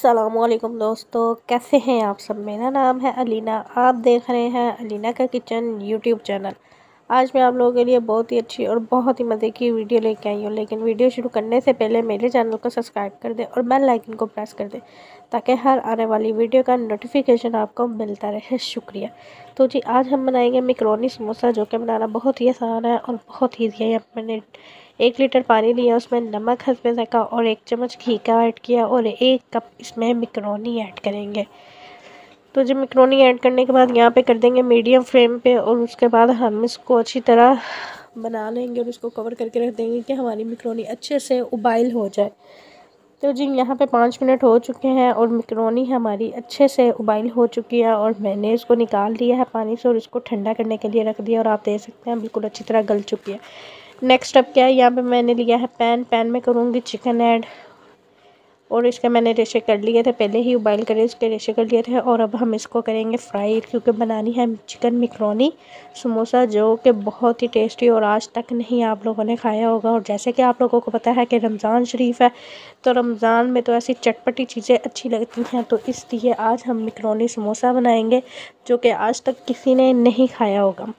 अस्सलामुअलैकुम दोस्तों, कैसे हैं आप सब। मेरा नाम है अलीना, आप देख रहे हैं अलीना का किचन यूट्यूब चैनल। आज मैं आप लोगों के लिए बहुत ही अच्छी और बहुत ही मज़े की वीडियो लेके आई हूँ। लेकिन वीडियो शुरू करने से पहले मेरे चैनल को सब्सक्राइब कर दें और बेल आइकन को प्रेस कर दें ताकि हर आने वाली वीडियो का नोटिफिकेशन आपको मिलता रहे। शुक्रिया। तो जी, आज हम बनाएंगे मैकरोनी समोसा, जो कि बनाना बहुत ही आसान है और बहुत ईजी है। मैंने 1 लीटर पानी लिया, उसमें नमक हस्बे ज़ायक़ा और 1 चम्मच घी का ऐड किया और 1 कप इसमें मैकरोनी ऐड करेंगे। तो जब मैकरोनी ऐड करने के बाद यहाँ पे कर देंगे मीडियम फ्लेम पे और उसके बाद हम इसको अच्छी तरह बना लेंगे और इसको कवर करके रख देंगे कि हमारी मैकरोनी अच्छे से उबाइल हो जाए। तो जी, यहाँ पे 5 मिनट हो चुके हैं और मैकरोनी हमारी अच्छे से उबाइल हो चुकी है और मैंने इसको निकाल दिया है पानी से और इसको ठंडा करने के लिए रख दिया और आप देख सकते हैं बिल्कुल अच्छी तरह गल चुकी है। नेक्स्ट स्टेप क्या है, यहाँ पे मैंने लिया है पैन में करूँगी चिकन ऐड और इसके मैंने रेशे कर लिए थे, पहले ही उबाइल कर इसके रेशे कर लिए थे। और अब हम इसको करेंगे फ्राई, क्योंकि बनानी है चिकन मैकरोनी समोसा, जो कि बहुत ही टेस्टी और आज तक नहीं आप लोगों ने खाया होगा। और जैसे कि आप लोगों को पता है कि रमज़ान शरीफ है, तो रमज़ान में तो ऐसी चटपटी चीज़ें अच्छी लगती हैं, तो इसलिए आज हम मैकरोनी समोसा बनाएंगे जो कि आज तक किसी ने नहीं खाया होगा।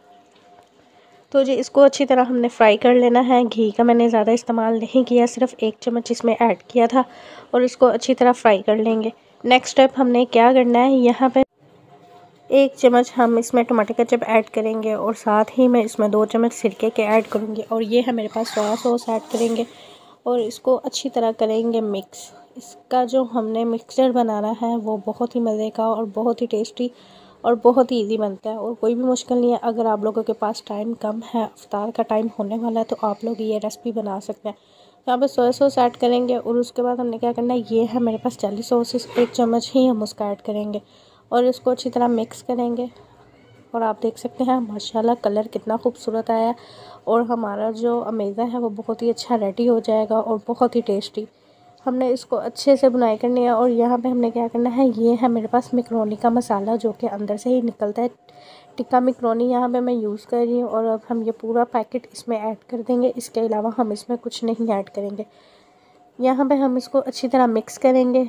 तो जी, इसको अच्छी तरह हमने फ्राई कर लेना है। घी का मैंने ज़्यादा इस्तेमाल नहीं किया, सिर्फ 1 चम्मच इसमें ऐड किया था और इसको अच्छी तरह फ्राई कर लेंगे। नेक्स्ट स्टेप हमने क्या करना है, यहाँ पे 1 चम्मच हम इसमें टमाटर केचप ऐड करेंगे और साथ ही मैं इसमें 2 चम्मच सिरके के ऐड करूँगी और ये है मेरे पास सोया सॉस ऐड करेंगे और इसको अच्छी तरह करेंगे मिक्स। इसका जो हमने मिक्सचर बनाना है वो बहुत ही मज़े का और बहुत ही टेस्टी और बहुत ही इजी बनता है और कोई भी मुश्किल नहीं है। अगर आप लोगों के पास टाइम कम है, इफ्तार का टाइम होने वाला है, तो आप लोग ये रेसिपी बना सकते हैं। यहाँ पे सोया सॉस ऐड करेंगे और उसके बाद हमने क्या करना है, ये है मेरे पास चिली सॉस, 1 चम्मच ही हम उसका ऐड करेंगे और इसको अच्छी तरह मिक्स करेंगे। और आप देख सकते हैं माशाल्लाह कलर कितना खूबसूरत आया है और हमारा जो अमेज़ा है वो बहुत ही अच्छा रेडी हो जाएगा और बहुत ही टेस्टी। हमने इसको अच्छे से बुनाई करनी है और यहाँ पे हमने क्या करना है, ये है मेरे पास मैकरोनी का मसाला जो कि अंदर से ही निकलता है। टिक्का मैकरोनी यहाँ पे मैं यूज़ कर रही हूँ और अब हम ये पूरा पैकेट इसमें ऐड कर देंगे। इसके अलावा हम इसमें कुछ नहीं ऐड करेंगे। यहाँ पे हम इसको अच्छी तरह मिक्स करेंगे।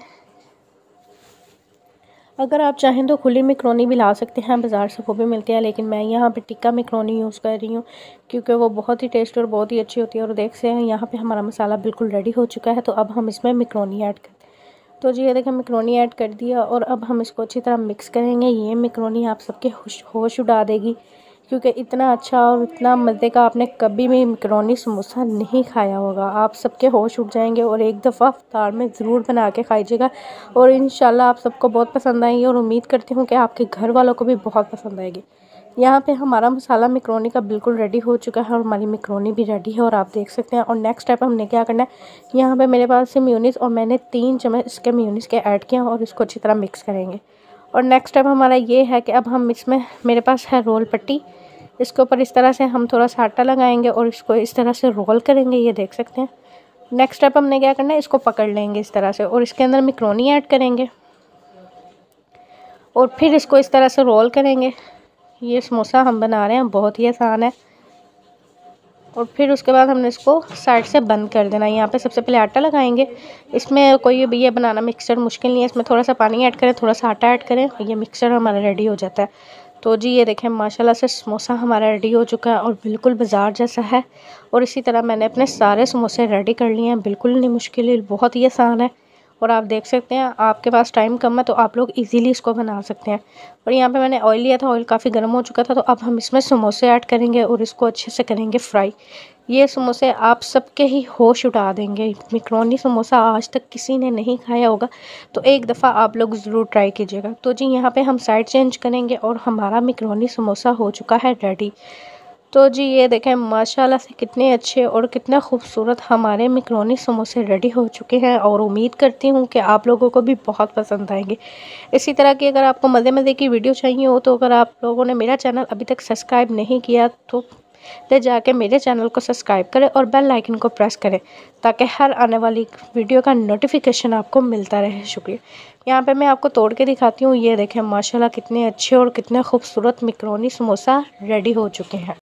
अगर आप चाहें तो खुली मैकरोनी भी ला सकते हैं, बाज़ार से वो भी मिलती है, लेकिन मैं यहाँ पे टिक्का मैकरोनी यूज़ कर रही हूँ क्योंकि वो बहुत ही टेस्टी और बहुत ही अच्छी होती है। और देख सकते हैं यहाँ पे हमारा मसाला बिल्कुल रेडी हो चुका है, तो अब हम इसमें मैकरोनी ऐड करते हैं। तो जी, ये देखें मैकरोनी ऐड कर दिया और अब हम इसको अच्छी तरह मिक्स करेंगे। ये मैकरोनी आप सबके होश उड़ा देगी, क्योंकि इतना अच्छा और इतना मज़े का आपने कभी भी मैकरोनी समोसा नहीं खाया होगा। आप सबके होश उड़ जाएंगे और एक दफ़ा इफ्तार में ज़रूर बना के खाइएगा और इंशाल्लाह आप सबको बहुत पसंद आएंगी और उम्मीद करती हूँ कि आपके घर वालों को भी बहुत पसंद आएगी। यहाँ पे हमारा मसाला मैकरोनी का बिल्कुल रेडी हो चुका है और हमारी मैकरोनी भी रेडी है और आप देख सकते हैं। और नेक्स्ट स्टेप हमने क्या करना है, यहाँ पे मेरे पास से मेयोनीज़ और मैंने 3 चम्मच इसके मेयोनीज़ के ऐड किया और इसको अच्छी तरह मिक्स करेंगे। और नेक्स्ट स्टेप हमारा ये है कि अब हम इसमें, मेरे पास है रोल पट्टी, इसके ऊपर इस तरह से हम थोड़ा सा आटा लगाएंगे और इसको इस तरह से रोल करेंगे। ये देख सकते हैं। नेक्स्ट स्टेप हमने क्या करना है, इसको पकड़ लेंगे इस तरह से और इसके अंदर मैकरोनी ऐड करेंगे और फिर इसको इस तरह से रोल करेंगे। ये समोसा हम बना रहे हैं, बहुत ही आसान है। और फिर उसके बाद हमने इसको साइड से बंद कर देना। यहाँ पे सबसे पहले आटा लगाएंगे। इसमें कोई भी ये बनाना मिक्सचर मुश्किल नहीं है, इसमें थोड़ा सा पानी ऐड करें, थोड़ा सा आटा ऐड करें, ये मिक्सचर हमारा रेडी हो जाता है। तो जी, ये देखें माशाल्लाह से समोसा हमारा रेडी हो चुका है और बिल्कुल बाज़ार जैसा है। और इसी तरह मैंने अपने सारे समोसे रेडी कर लिए हैं, बिल्कुल नहीं मुश्किल, बहुत ही आसान है। और आप देख सकते हैं, आपके पास टाइम कम है तो आप लोग इजीली इसको बना सकते हैं। और यहाँ पे मैंने ऑयल लिया था, ऑयल काफ़ी गर्म हो चुका था, तो अब हम इसमें समोसे ऐड करेंगे और इसको अच्छे से करेंगे फ्राई। ये समोसे आप सबके ही होश उड़ा देंगे। मैकरोनी समोसा आज तक किसी ने नहीं खाया होगा, तो एक दफ़ा आप लोग ज़रूर ट्राई कीजिएगा। तो जी, यहाँ पे हम साइड चेंज करेंगे और हमारा मैकरोनी समोसा हो चुका है रेडी। तो जी, ये देखें माशाल्लाह से कितने अच्छे और कितना खूबसूरत हमारे मैकरोनी समोसे रेडी हो चुके हैं और उम्मीद करती हूँ कि आप लोगों को भी बहुत पसंद आएंगे। इसी तरह की अगर आपको मज़े की वीडियो चाहिए हो, तो अगर आप लोगों ने मेरा चैनल अभी तक सब्सक्राइब नहीं किया तो ले जाके मेरे चैनल को सब्सक्राइब करें और बेल आइकन को प्रेस करें ताकि हर आने वाली वीडियो का नोटिफिकेशन आपको मिलता रहे। शुक्रिया। यहाँ पे मैं आपको तोड़ के दिखाती हूँ। ये देखें माशाल्लाह कितने अच्छे और कितने खूबसूरत मैकरोनी समोसा रेडी हो चुके हैं।